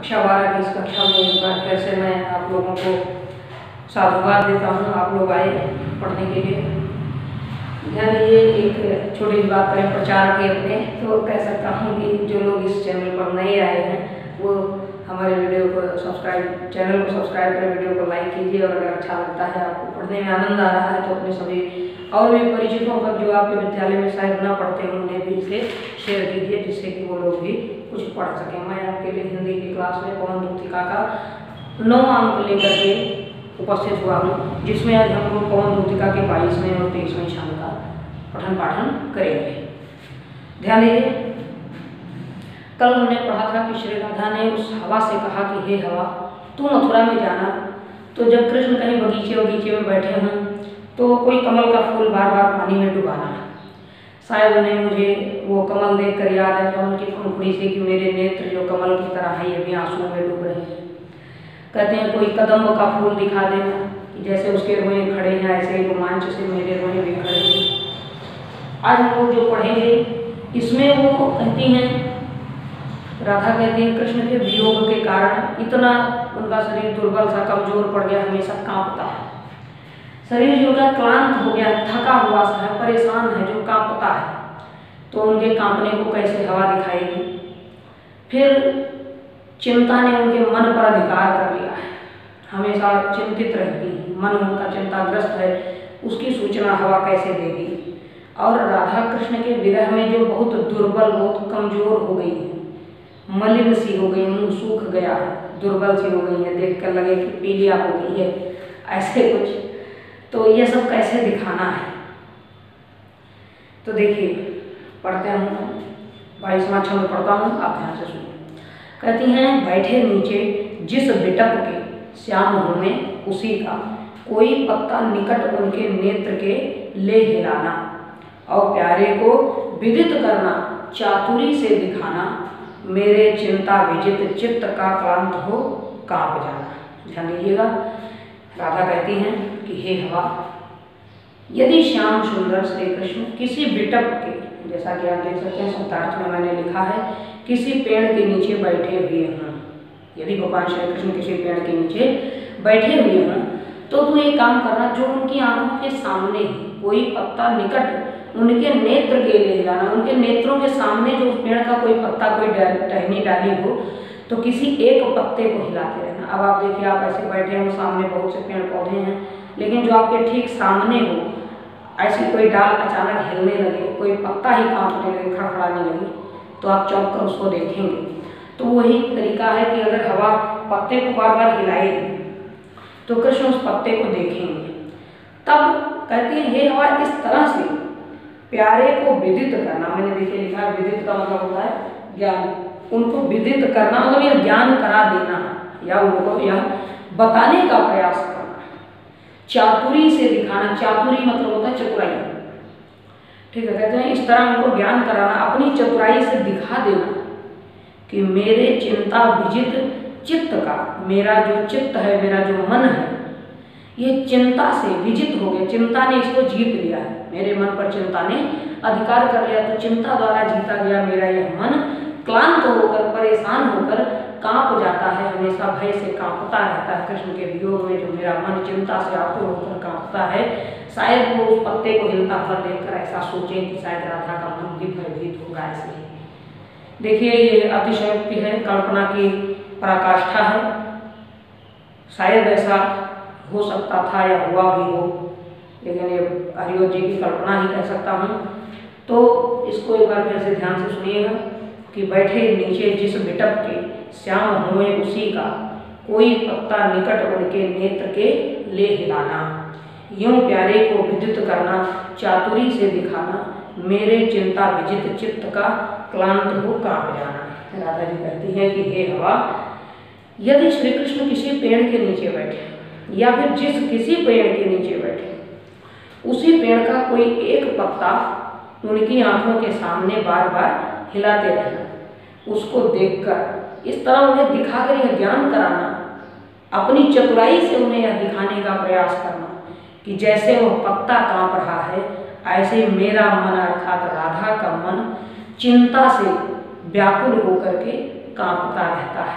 कक्षा 12 की इस कक्षा में एक बार फिर से मैं आप लोगों को साधुवाद देता हूँ। आप लोग आए पढ़ने के लिए। ध्यान दीजिए, एक छोटी सी बात करें प्रचार के अपने, तो कह सकता हूँ कि जो लोग इस चैनल पर नए आए हैं वो हमारे वीडियो को चैनल को सब्सक्राइब करें, वीडियो को लाइक कीजिए, और अगर अच्छा लगता है, आपको पढ़ने में आनंद आ रहा है, तो अपने सभी और भी परिचितों तक जो आपके विद्यालय में शायद न पढ़ते हों उन्हें भी इसे शेयर कीजिए, जिससे कि वो लोग भी कुछ पढ़ सकें। मैं आपके लिए हिंदी की क्लास में पवन दूतिका का 9 अंक लेकर के उपस्थित हुआ हूँ, जिसमें आज हम लोग पवन दूतिका के 22वें और 23वें छंद का पठन पाठन करेंगे। ध्यान दीजिए, कल हमने पढ़ा था कि श्री राधा ने उस हवा से कहा कि हे हवा, तू मथुरा में जाना। तो जब कृष्ण कहीं बगीचे में बैठे हों तो कोई कमल का फूल बार बार पानी में डुबाना। शायद उन्हें मुझे वो कमल देखकर याद है कमल की पंखुड़ी से कि मेरे नेत्र जो कमल की तरह है ये भी आंसुओं में डूब रहे हैं। कहते हैं कोई कदम्ब का फूल दिखा देना कि जैसे उसके रोए खड़े हैं, ऐसे ही रोमांच से मेरे रोए भी खड़े हैं। आज हम लोग जो पढ़ेंगे इसमें वो कहती हैं, राधा कहती है कृष्ण के वियोग के कारण इतना उनका शरीर दुर्बल सा, कमजोर पड़ गया, हमेशा कांपता है। शरीर जो है क्लांत हो गया, थका हुआ सा है, परेशान है, जो कांपता है। तो उनके कांपने को कैसे हवा दिखाएगी? फिर चिंता ने उनके मन पर अधिकार कर लिया है, हमेशा चिंतित रहती है, मन उनका चिंताग्रस्त है, उसकी सूचना हवा कैसे देगी? और राधा कृष्ण के विरह में जो बहुत दुर्बल, बहुत कमजोर हो गई है, मलिन सी हो गई, मुंह सूख गया है, दुर्बल सी हो गई है, देखकर लगे कि पीलिया हो गई है, ऐसे कुछ। तो ये सब कैसे दिखाना है? तो देखिए, पढ़ते हैं, 22वां छंद पढ़ता हूँ, आप ध्यान से सुनिए। कहती हैं, बैठे नीचे जिस बिटप के श्याम हुए उसी का, कोई पत्ता निकट उनके नेत्र के ले हिलाना, और प्यारे को विदित करना, चातुरी से दिखाना, मेरे चिंता विजित चित्त का क्लांत हो कांप जाना। ध्यान दीजिएगा, राधा कहती हैं कि हे हवा, यदि श्याम सुंदर श्री कृष्ण किसी बिटप के, जैसा कि आप देख सकते हैं शब्दार्थ में मैंने लिखा है, किसी पेड़ के नीचे बैठे हुए हों, यदि भगवान श्री कृष्ण किसी पेड़ के नीचे बैठे हुए हों, तो तू एक काम करना, जो उनकी आंखों के सामने ही कोई पत्ता निकट उनके नेत्र के ले जाना, उनके नेत्रों के सामने जो उस पेड़ का कोई पत्ता, कोई टहनी डाली हो, तो किसी एक पत्ते को हिलाते रहना। अब आप देखिए, आप ऐसे बैठे हैं, सामने बहुत से पेड़ पौधे हैं, लेकिन जो आपके ठीक सामने हो, ऐसी कोई डाल अचानक हिलने लगे, कोई पत्ता ही कांपने लगे, खड़खड़ाने लगे, तो आप चौंक कर उसको देखेंगे। तो वही तरीका है कि अगर हवा पत्ते को बार बार हिलाएगी तो कृष्ण उस पत्ते को देखेंगे। तब कहती है, हे हवा, इस तरह से प्यारे को विदित करना। मैंने देखिए लिखा है, विदित का मतलब होता है ज्ञान। उनको विदित करना मतलब यह ज्ञान करा देना, या उनको यह बताने का प्रयास करना, चातुरी से दिखाना। चातुरी मतलब होता है चतुराई, ठीक है। कहते हैं इस तरह उनको ज्ञान कराना, अपनी चतुराई से दिखा देना कि मेरे चिंता विजित चित्त का, मेरा जो चित्त है, मेरा जो मन है, ये चिंता से विजित हो गया, चिंता ने इसको जीत लिया है, मेरे मन पर चिंता ने अधिकार कर लिया। तो चिंता द्वारा जीता गया मेरा यह मन क्लांत होकर, परेशान होकर कांप जाता है, हमेशा भय से कांपता रहता है। कृष्ण के वियोग में जो मेरा मन चिंता से आतुर होकर कांपता है, शायद वो उस पत्ते को हिलता हुआ देखकर ऐसा सोचे कि शायद राधा का मन भी भयभीत होगा। ऐसे देखिए, ये अतिशयोक्ति है, कल्पना की पराकाष्ठा है, शायद ऐसा हो सकता था या हुआ भी हो, लेकिन ये हरिओं जी की कल्पना ही कह सकता हूँ। तो इसको एक बार फिर से ध्यान से सुनिएगा कि बैठे नीचे जिस बिटप के श्याम हुए उसी का, कोई पत्ता निकट उनके नेत्र के ले हिलाना, यूं प्यारे को विदित करना, चातुरी से दिखाना, मेरे चिंता विजित चित्त का क्लांत हो कांप जाना। राधा जी कहती हैं कि हे हवा, यदि श्री कृष्ण किसी पेड़ के नीचे बैठे, या फिर जिस किसी पेड़ के नीचे बैठे, उसी पेड़ का कोई एक पत्ता उनकी आंखों के सामने बार बार हिलाते रहना, उसको देखकर इस तरह उन्हें दिखाकर यह ज्ञान कराना, अपनी चतुराई से उन्हें यह दिखाने का प्रयास करना कि जैसे वो पत्ता कांप रहा है, ऐसे मेरा मन अर्थात राधा का मन चिंता से व्याकुल होकर के कांपता रहता है।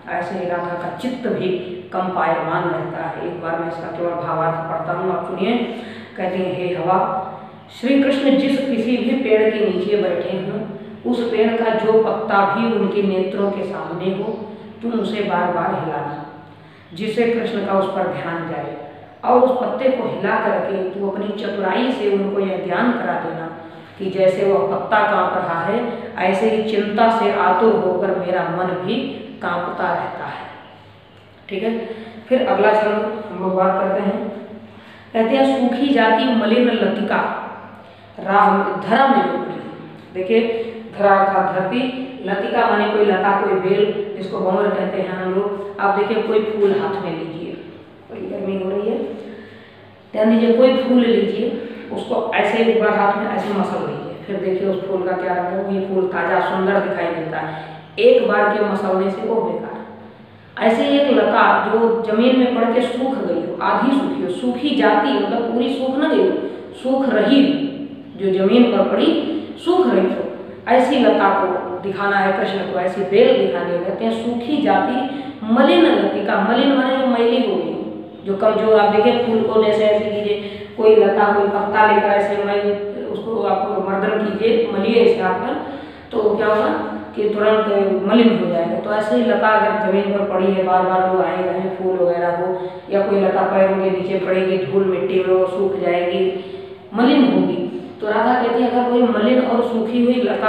ऐसे ही राधा का चित्त भी कंपायमान रहता है। एक बार मैं इसका केवल भावार्थ पढ़ता हूँ, आप सुनिए। कहते हैं, हे हवा, श्री कृष्ण जिस किसी भी पेड़ के नीचे बैठे हों, उस पेड़ का जो पत्ता भी उनके नेत्रों के सामने हो, तुम उसे बार बार हिलाना, जिससे कृष्ण का उस पर ध्यान जाए, और उस पत्ते को हिला करके तू अपनी चतुराई से उनको यह ज्ञान करा देना कि जैसे वह पत्ता कांप रहा है, ऐसे ही चिंता से आतुर होकर मेरा मन भी कांपता रहता है। ठीक है। फिर अगला छंद हम लोग बात करते हैं। कहते हैं, सूखी जाती मलिन लतिका राह धरा में उपड़ी। देखिए, धरा अर्थात धरती, लतिका माने कोई लता, कोई बेल, जिसको भंवर कहते हैं हम लोग। आप देखिए, कोई फूल हाथ में लीजिए, कोई गर्मी हो रही है, ध्यान दीजिए, कोई फूल लीजिए, उसको ऐसे एक बार हाथ में ऐसे मसल लीजिए, फिर देखिए उस फूल का क्या रंग है। ये फूल ताजा सुंदर दिखाई देता है, एक बार के मसलने से वो बेकार। ऐसे ही एक लता जो जमीन में पड़ के सूख गई हो, आधी सूखी हो, सूखी जाती मतलब पूरी सूख न गई, सूख रही, जो जमीन पर पड़ी सूख रही हो, ऐसी लता को दिखाना है कृष्ण को, ऐसी बेल दिखानी है। कहते हैं, सूखी जाती मलिन लतिका, मलिन माने जो मैली हो गई, जो कम, जो आप देखिए फूल को जैसे ऐसे कीजिए, कोई लता कोई पत्ता लेकर ऐसे उसको आप मर्दन कीजिए, मलिए इस हाथ पर, तो क्या होगा कि तुरंत मलिन हो जाएगा। तो ऐसे ही लता अगर जमीन पर पड़ी है, बार बार लोग आए जाए, फूल वगैरह हो, या कोई लता पैरों के नीचे पड़ेगी, धूल मिट्टी में वो सूख जाएगी, मलिन होगी। तो राधा कहती है, अगर कोई मलिन और सूखी हुई लता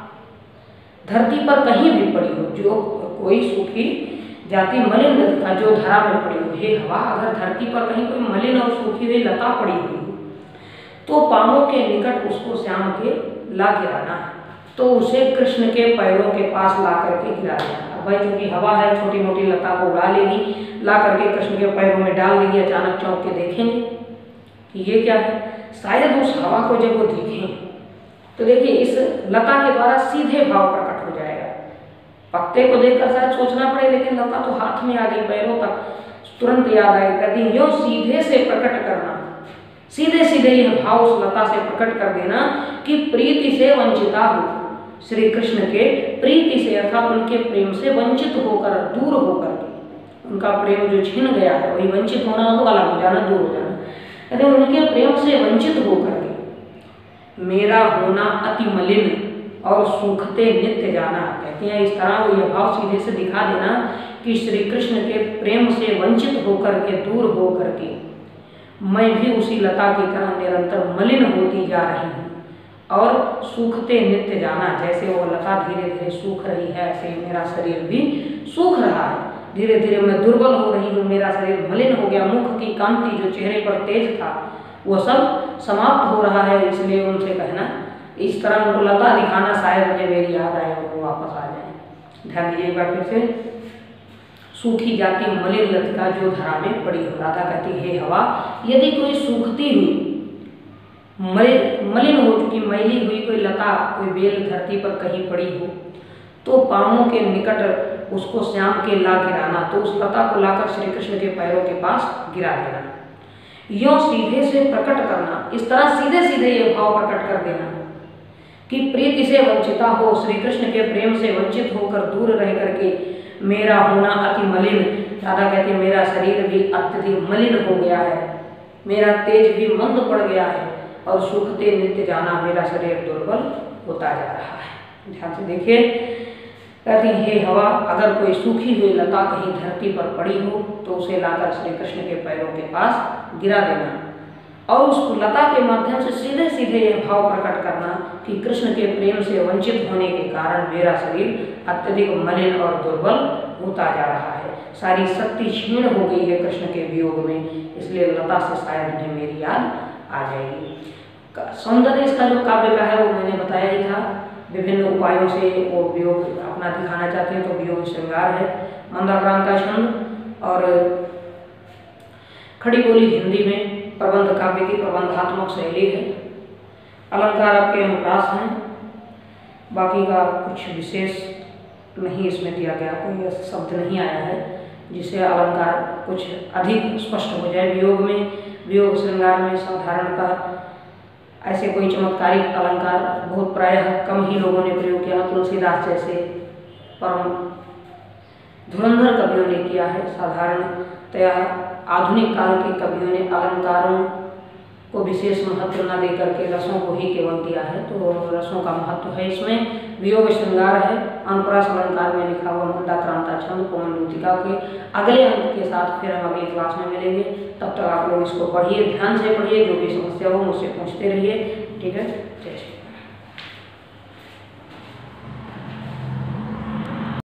धरती पर कहीं भी पड़ी हो, जो कोई सूखी जाती मलिन लता जो धरा में पड़ी हो, हे हवा, अगर धरती पर कहीं कोई मलिन और सूखी हुई लता पड़ी हुई हो, तो पांवों के निकट उसको श्याम के ला गिराना, तो उसे कृष्ण के पैरों के पास ला करके गिरा देना। अब भाई चूंकि हवा है, छोटी मोटी लता को उड़ा लेगी, ला करके कृष्ण के पैरों में डाल देगी। अचानक चौंक के देखेंगे कि ये क्या है। शायद उस हवा को जब वो देखें तो देखिए, इस लता के द्वारा सीधे भाव प्रकट हो जाएगा। पत्ते को देखकर शायद सोचना पड़े, लेकिन लता तो हाथ में आ गई, पैरों तक तुरंत याद आएगा। यदि यूं सीधे से प्रकट करना, सीधे सीधे यह भाव उस लता से प्रकट कर देना कि प्रीति से वंचिता हो, श्री कृष्ण के प्रीति से अर्थात उनके प्रेम से वंचित होकर, दूर होकर के, उनका प्रेम जो छीन गया है, वही वंचित होना तो अलग हो जाना, दूर हो जाना। कहते उनके प्रेम से वंचित होकर के मेरा होना अति मलिन और सूखते नित्य जाना। कहते हैं, इस तरह वो यह भाव सीधे से दिखा देना कि श्री कृष्ण के प्रेम से वंचित होकर के, दूर होकर के मैं भी उसी लता की तरह निरंतर मलिन होती जा रही हूँ और सूखते नित्य जाना। जैसे वो लता धीरे धीरे सूख रही है, ऐसे ही मेरा शरीर भी सूख रहा है, धीरे धीरे मैं दुर्बल हो रही हूँ, मेरा शरीर मलिन हो गया, मुख की कांति जो चेहरे पर तेज था वो सब समाप्त हो रहा है। इसलिए उनसे कहना, इस तरह उनको लता दिखाना, शायद मुझे मेरी याद आए और वो वापस आ जाए। ध्यान दीजिए एक बार फिर से, सूखी जाती मलिन लतिका जो धरा में पड़ी हो। राधा कहती, हे हवा, यदि कोई सूखती हुई मलिन हो चुकी, मैली हुई कोई लता, कोई बेल धरती पर कहीं पड़ी हो, तो पांवों के निकट उसको श्याम के ला गिराना, तो उस लता को लाकर श्री कृष्ण के पैरों के पास गिरा देना। यों सीधे से प्रकट करना, इस तरह सीधे सीधे ये भाव प्रकट कर देना कि प्रीति से वंचिता हो, श्री कृष्ण के प्रेम से वंचित होकर दूर रह करके मेरा होना अति मलिन। राधा कहती है, मेरा शरीर भी अत्यधिक मलिन हो गया है, मेरा तेज भी मंद पड़ गया है और सूखते नित्य जाना, मेरा शरीर दुर्बल होता जा रहा है। ध्यान से देखिए, कहती हे हवा, अगर कोई सूखी हुई लता कहीं धरती पर पड़ी हो तो उसे लाकर श्री कृष्ण के पैरों के पास गिरा देना और उस लता के माध्यम से सीधे सीधे यह भाव प्रकट करना कि कृष्ण के प्रेम से वंचित होने के कारण मेरा शरीर अत्यधिक मलिन और दुर्बल होता जा रहा है, सारी शक्ति क्षीण हो गई है कृष्ण के वियोग में, इसलिए लता से शायद उन्हें मेरी याद आ जाएगी। सौंदर्य इसका जो काव्य का है वो मैंने बताया ही था, विभिन्न उपायों से वो वियोग अपना दिखाना चाहते हैं, तो वियोग श्रृंगार है। मंदाक्रांत का छंद और खड़ी बोली हिंदी में प्रबंध काव्य की प्रबंधात्मक शैली है। अलंकार आपके अनुप्रास हैं, बाकी का कुछ विशेष नहीं इसमें दिया गया, कोई शब्द नहीं आया है जिससे अलंकार कुछ अधिक स्पष्ट हो जाए। वियोग में, वियोग श्रृंगार में साधारणतः ऐसे कोई चमत्कारिक अलंकार बहुत प्रायः कम ही लोगों ने प्रयोग किया। तुलसीदास जैसे परम धुरंधर कवियों ने किया है। साधारणतया आधुनिक काल के कवियों ने अलंकारों को विशेष महत्व न देकर के रसों को ही केवल दिया है, तो रसों का महत्व है इसमें। वियोग श्रृंगार है, अनुप्रास अलंकार में लिखा हुआ मंदाक्रांता छंद कोमल लूतिका के अगले अंक के साथ फिर हम अगली क्लास में मिलेंगे। तब तक आप लोग इसको पढ़िए, ध्यान से पढ़िए, जो भी समस्या हो मुझसे पूछते रहिए। ठीक है, जय श्री